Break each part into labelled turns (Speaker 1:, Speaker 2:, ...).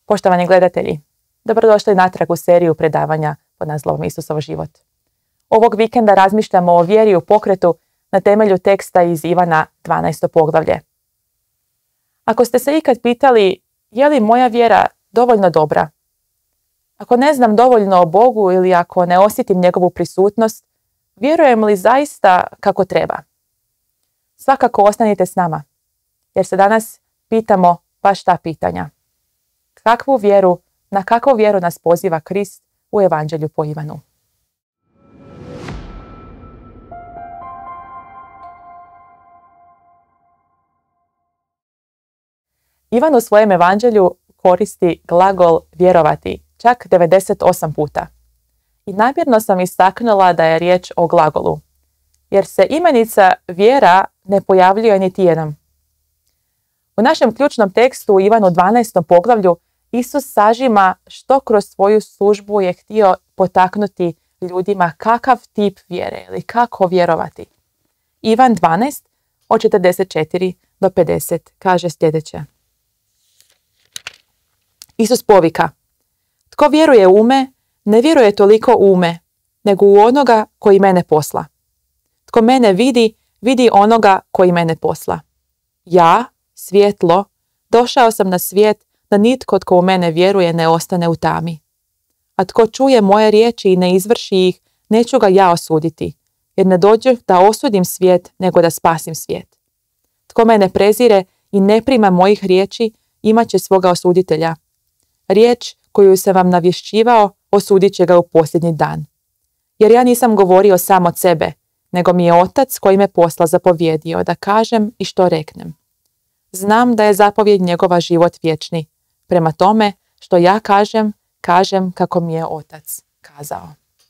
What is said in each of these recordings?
Speaker 1: Poštovani gledatelji, dobrodošli natrag u seriju predavanja pod naslovom Isusov život. Ovog vikenda razmišljamo o vjeri u pokretu na temelju teksta iz Ivana 12. poglavlje. Ako ste se ikad pitali je li moja vjera dovoljno dobra, ako ne znam dovoljno o Bogu ili ako ne osjetim njegovu prisutnost, vjerujem li zaista kako treba? Svakako ostanite s nama, jer se danas pitamo baš ta pitanja. Na kakvu vjeru nas poziva Krist u Evanđelju po Ivanu? Ivan u svojem Evanđelju koristi glagol vjerovati čak 98 puta. I namjerno sam istaknula da je riječ o glagolu, jer se imenica vjera ne pojavljuje niti jednom. U našem ključnom tekstu u Ivanu 12. poglavlju Isus sažima što kroz svoju službu je htio potaknuti ljudima kakav tip vjere ili kako vjerovati. Ivan 12 od 44 do 50 kaže sljedeće. Isus povika: Tko vjeruje u me, ne vjeruje toliko u me, nego u onoga koji mene posla. Tko mene vidi, vidi onoga koji mene posla. Ja, svjetlo, došao sam na svijet da nitko tko u mene vjeruje ne ostane u tami. A tko čuje moje riječi i ne izvrši ih, neću ga ja osuditi, jer ne dođe da osudim svijet, nego da spasim svijet. Tko mene prezire i ne prima mojih riječi, imat će svoga osuditelja. Riječ koju sam vam navješćivao, osudit će ga u posljednji dan. Jer ja nisam govorio sam od sebe, nego mi je Otac koji me posla zapovjedio da kažem i što reknem. Znam da je zapovjed njegova život vječni. Prema tome što ja kažem, kažem kako mi je Otac kazao.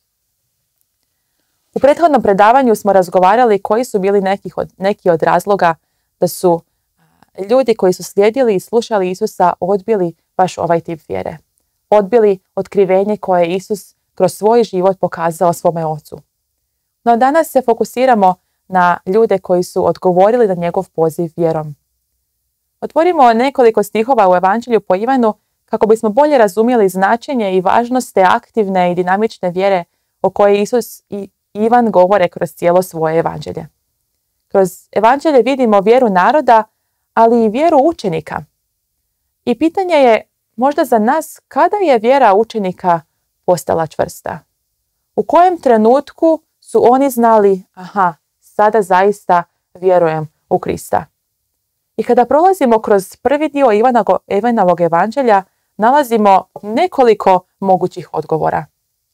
Speaker 1: U prethodnom predavanju smo razgovarali koji su bili neki od razloga da su ljudi koji su slijedili i slušali Isusa odbili baš ovaj tip vjere. Odbili otkrivenje koje je Isus kroz svoj život pokazao svome Ocu. No danas se fokusiramo na ljude koji su odgovorili na njegov poziv vjerom. Otvorimo nekoliko stihova u Evanđelju po Ivanu kako bismo bolje razumjeli značenje i važnost te aktivne i dinamične vjere o kojoj Isus i Ivan govore kroz cijelo svoje Evanđelje. Kroz Evanđelje vidimo vjeru naroda, ali i vjeru učenika. I pitanje je možda za nas kada je vjera učenika postala čvrsta. U kojem trenutku su oni znali, sada zaista vjerujem u Krista. I kada prolazimo kroz prvi dio Ivanovog Evanđelja, nalazimo nekoliko mogućih odgovora.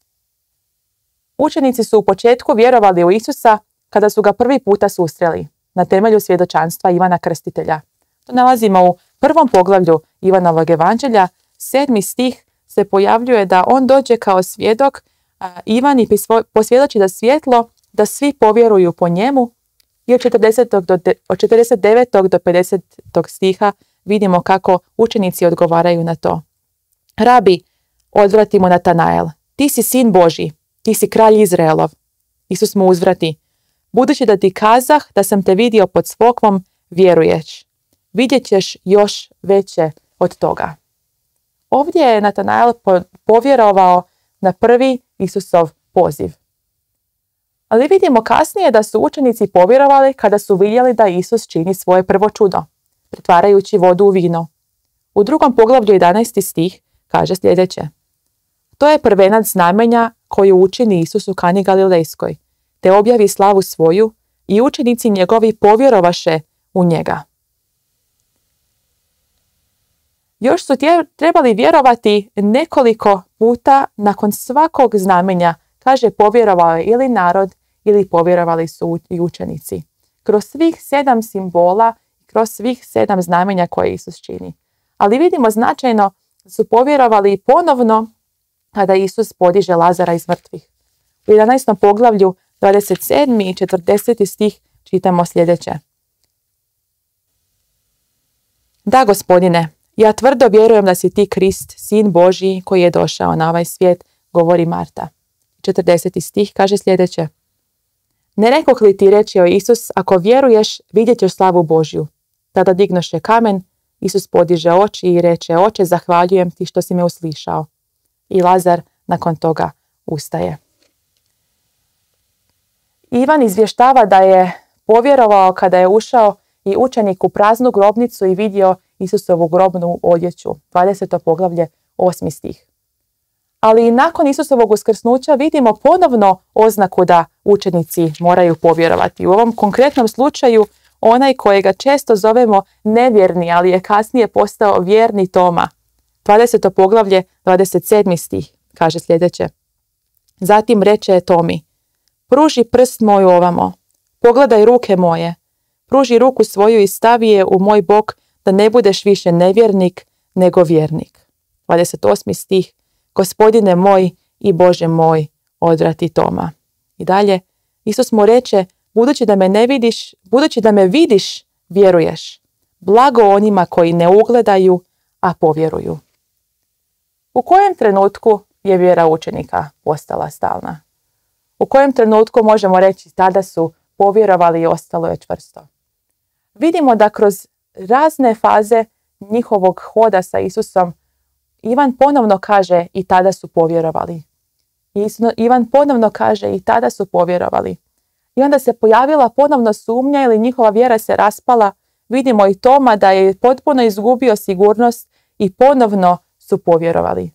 Speaker 1: Učenici su u početku vjerovali u Isusa kada su ga prvi puta susreli, na temelju svjedočanstva Ivana Krstitelja. To nalazimo u prvom poglavlju Ivanovog Evanđelja, 7. stih se pojavljuje da on dođe kao svjedok, Ivan i posvjedoči da svjetlo, da svi povjeruju po njemu. I od 49. do 50. stiha vidimo kako učenici odgovaraju na to. Rabi, odvrati mu Natanael, ti si sin Božji, ti si kralj Izraelov. Isus mu uzvrati, budući da ti kazah da sam te vidio pod smokvom, vjeruješ. Vidjet ćeš još veće od toga. Ovdje je Natanael povjerovao na prvi Isusov poziv. Ali vidimo kasnije da su učenici povjerovali kada su vidjeli da Isus čini svoje prvo čudo, pretvarajući vodu u vino. U drugom poglavlju 11. stih kaže sljedeće. To je prvenac znamenja koju učini Isus u Kani Galilejskoj, te objavi slavu svoju i učenici njegovi povjerovaše u njega. Još su trebali vjerovati nekoliko puta nakon svakog znamenja, kaže povjerovao je ili narod ili povjerovali su i učenici. Kroz svih 7 simbola, kroz svih 7 znamenja koje Isus čini. Ali vidimo značajno da su povjerovali ponovno kada Isus podiže Lazara iz mrtvih. U 11. poglavlju 27. i 40. stih čitamo sljedeće. Da, Gospodine, ja tvrdo vjerujem da si ti Krist, sin Božji koji je došao na ovaj svijet, govori Marta. 40. stih kaže sljedeće. Ne rekoh li ti, rečio Isus, ako vjeruješ, vidjet ćeš slavu Božju. Tada dignoše kamen Isus podiže oči i reče: Oče, zahvaljujem ti što si me uslišao. I Lazar nakon toga ustaje. Ivan izvještava da je povjerovao kada je ušao i učenik u praznu grobnicu i vidio Isusovu grobnu odjeću. 20. poglavlje, 8. stih. Ali i nakon Isusovog uskrsnuća vidimo ponovno oznaku da učenici moraju povjerovati. U ovom konkretnom slučaju onaj kojega često zovemo nevjerni, ali je kasnije postao vjerni Toma. 20. poglavlje, 27. stih kaže sljedeće. Zatim reče Tomi: Pruži prst moj ovamo, pogledaj ruke moje, pruži ruku svoju i stavi je u moj bok, da ne budeš više nevjernik nego vjernik. 28. stih. Gospodine moj i Bože moj, odvrati Toma. I dalje, Isus mu reče: budući da me vidiš, vjeruješ. Blago onima koji ne ugledaju, a povjeruju. U kojem trenutku je vjera učenika postala stalna? U kojem trenutku možemo reći tada su povjerovali i ostalo je čvrsto? Vidimo da kroz razne faze njihovog hoda sa Isusom Ivan ponovno kaže i tada su povjerovali. Ivan ponovno kaže i tada su povjerovali. I onda se pojavila ponovno sumnja ili njihova vjera se raspala. Vidimo i Toma da je potpuno izgubio sigurnost i ponovno su povjerovali.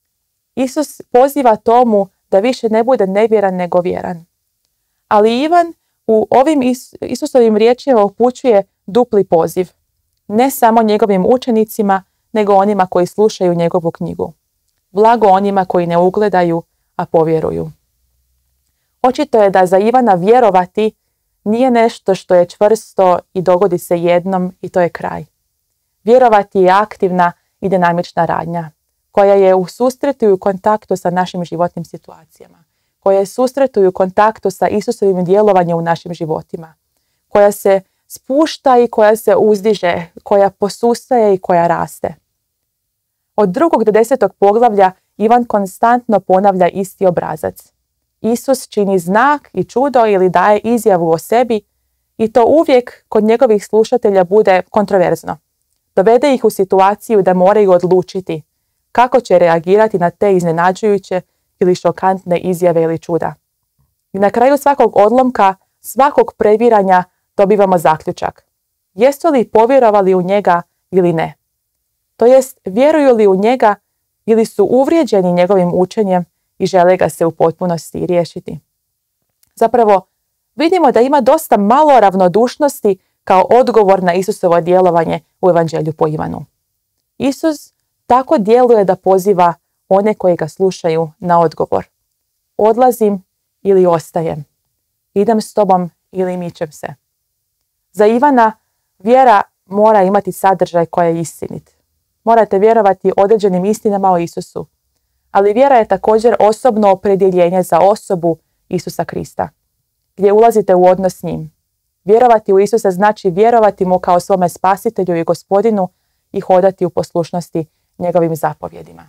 Speaker 1: Isus poziva Tomu da više ne bude nevjeran nego vjeran. Ali Ivan u ovim Isusovim riječima upućuje dupli poziv. Ne samo njegovim učenicima, nego onima koji slušaju njegovu knjigu. Blago onima koji ne ugledaju, a povjeruju. Očito je da za Ivana vjerovati nije nešto što je čvrsto i dogodi se jednom i to je kraj. Vjerovati je aktivna i dinamična radnja, koja je u susretu i u kontaktu sa našim životnim situacijama, koja je u susretu i u kontaktu sa Isusovim djelovanjem u našim životima, koja se spušta i koja se uzdiže, koja posustaje i koja raste. Od 2. do 10. poglavlja Ivan konstantno ponavlja isti obrazac. Isus čini znak i čudo ili daje izjavu o sebi i to uvijek kod njegovih slušatelja bude kontroverzno. Dovede ih u situaciju da moraju odlučiti kako će reagirati na te iznenađujuće ili šokantne izjave ili čuda. I na kraju svakog odlomka, svakog previranja dobivamo zaključak. Jesu li povjerovali u njega ili ne? To jest, vjeruju li u njega ili su uvrijeđeni njegovim učenjem i žele ga se u potpunosti riješiti. Zapravo, vidimo da ima dosta malo ravnodušnosti kao odgovor na Isusovo djelovanje u Evanđelju po Ivanu. Isus tako djeluje da poziva one koji ga slušaju na odgovor. Odlazim ili ostajem. Idem s tobom ili mičem se. Za Ivana vjera mora imati sadržaj koji je istinit. Morate vjerovati određenim istinama o Isusu. Ali vjera je također osobno opredjeljenje za osobu Isusa Krista, gdje ulazite u odnos s njim. Vjerovati u Isusa znači vjerovati mu kao svome spasitelju i gospodinu i hodati u poslušnosti njegovim zapovjedima.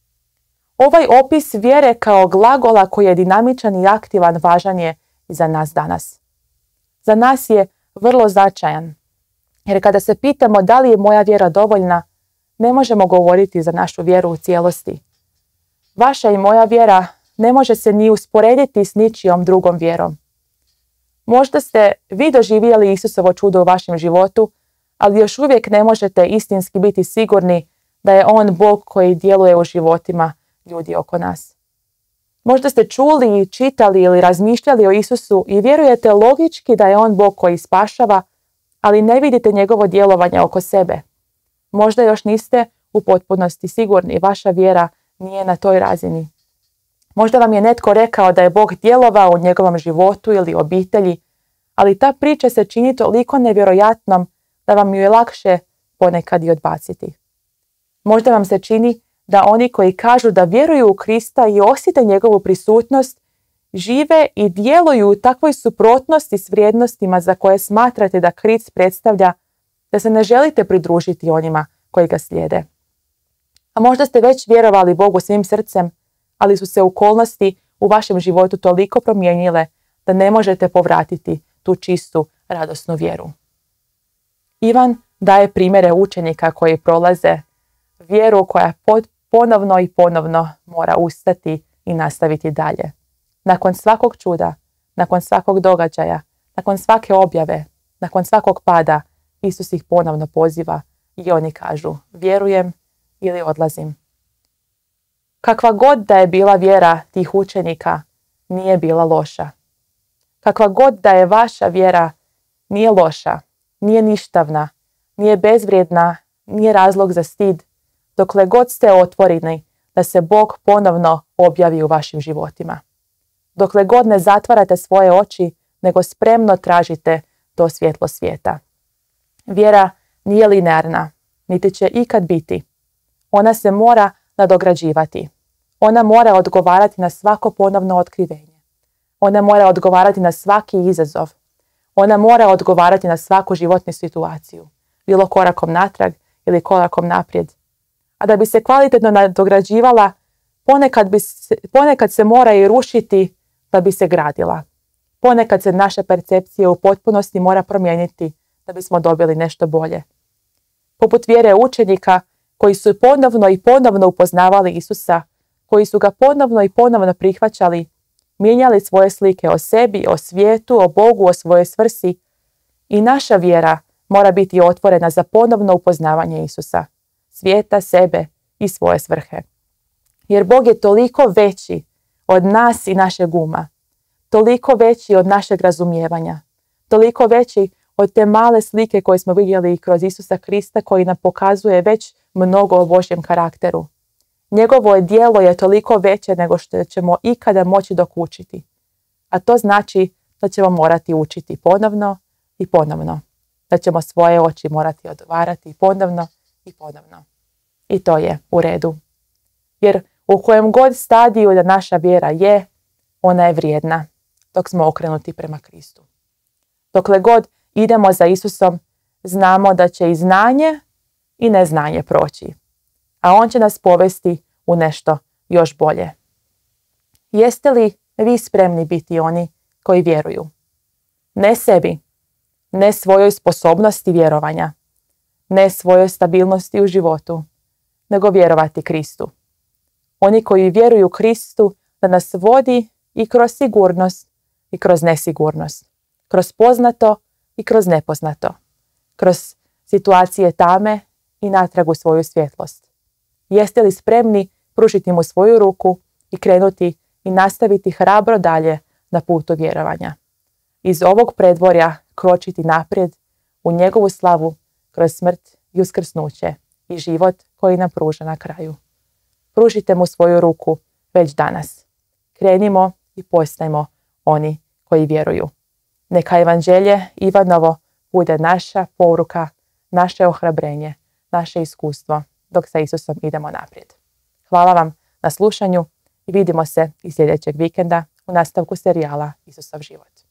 Speaker 1: Ovaj opis vjere kao glagola koji je dinamičan i aktivan važan je i za nas danas. Za nas je vrlo značajan, jer kada se pitamo da li je moja vjera dovoljna, ne možemo govoriti za našu vjeru u cijelosti. Vaša i moja vjera ne može se ni usporediti s ničijom drugom vjerom. Možda ste vi doživjeli Isusovo čudo u vašem životu, ali još uvijek ne možete istinski biti sigurni da je on Bog koji djeluje u životima ljudi oko nas. Možda ste čuli i čitali ili razmišljali o Isusu i vjerujete logički da je on Bog koji spašava, ali ne vidite njegovo djelovanje oko sebe. Možda još niste u potpunosti sigurni, vaša vjera nije na toj razini. Možda vam je netko rekao da je Bog djelovao u njegovom životu ili obitelji, ali ta priča se čini toliko nevjerojatnom da vam ju je lakše ponekad i odbaciti. Možda vam se čini da oni koji kažu da vjeruju u Krista i osjete njegovu prisutnost, žive i djeluju u takvoj suprotnosti s vrijednostima za koje smatrate da Krist predstavlja, da se ne želite pridružiti onima koji ga slijede. A možda ste već vjerovali Bogu svim srcem, ali su se okolnosti u vašem životu toliko promijenile da ne možete povratiti tu čistu, radosnu vjeru. Ivan daje primjere učenika koji prolaze vjeru koja ponovno i ponovno mora ustati i nastaviti dalje. Nakon svakog čuda, nakon svakog događaja, nakon svake objave, nakon svakog pada, Isus ih ponovno poziva i oni kažu: vjerujem ili odlazim. Kakva god da je bila vjera tih učenika, nije bila loša. Kakva god da je vaša vjera, nije loša, nije ništavna, nije bezvrijedna, nije razlog za stid, dokle god ste otvoreni da se Bog ponovno objavi u vašim životima. Dokle god ne zatvarate svoje oči, nego spremno tražite to svjetlo svijeta. Vjera nije linearna, niti će ikad biti. Ona se mora nadograđivati. Ona mora odgovarati na svako ponovno otkrivenje. Ona mora odgovarati na svaki izazov. Ona mora odgovarati na svaku životnu situaciju, bilo korakom natrag ili korakom naprijed. A da bi se kvalitetno nadograđivala, ponekad se mora i rušiti da bi se gradila. Ponekad se naša percepcija u potpunosti mora promijeniti da bismo dobili nešto bolje. Poput vjere učenika koji su ponovno i ponovno upoznavali Isusa, koji su ga ponovno i ponovno prihvaćali, mijenjali svoje slike o sebi, o svijetu, o Bogu, o svojoj svrsi. I naša vjera mora biti otvorena za ponovno upoznavanje Isusa, svijeta, sebe i svoje svrhe. Jer Bog je toliko veći od nas i našeg uma, toliko veći od našeg razumijevanja, toliko veći od te male slike koje smo vidjeli kroz Isusa Krista, koji nam pokazuje već mnogo o Božjem karakteru. Njegovo djelo je toliko veće nego što ćemo ikada moći dokučiti. A to znači da ćemo morati učiti ponovno i ponovno. Da ćemo svoje oči morati otvarati ponovno i ponovno. I to je u redu. Jer u kojem god stadiju da naša vjera je, ona je vrijedna dok smo okrenuti prema Kristu. Dokle god idemo za Isusom, znamo da će i znanje i neznanje proći. A on će nas povesti u nešto još bolje. Jeste li vi spremni biti oni koji vjeruju? Ne sebi, ne svojoj sposobnosti vjerovanja, ne svojoj stabilnosti u životu, nego vjerovati Kristu. Oni koji vjeruju Kristu da nas vodi i kroz sigurnost i kroz nesigurnost, kroz poznato i kroz nepoznato, kroz situacije tame i natrag u svoju svjetlost. Jeste li spremni pružiti mu svoju ruku i krenuti i nastaviti hrabro dalje na putu vjerovanja? Iz ovog predvorja kročiti naprijed u njegovu slavu kroz smrt i uskrsnuće i život koji nam pruža na kraju. Pružite mu svoju ruku već danas. Krenimo i postajmo oni koji vjeruju. Neka evanđelje Ivanovo bude naša poruka, naše ohrabrenje, naše iskustvo dok sa Isusom idemo naprijed. Hvala vam na slušanju i vidimo se i sljedećeg vikenda u nastavku serijala Isusov život.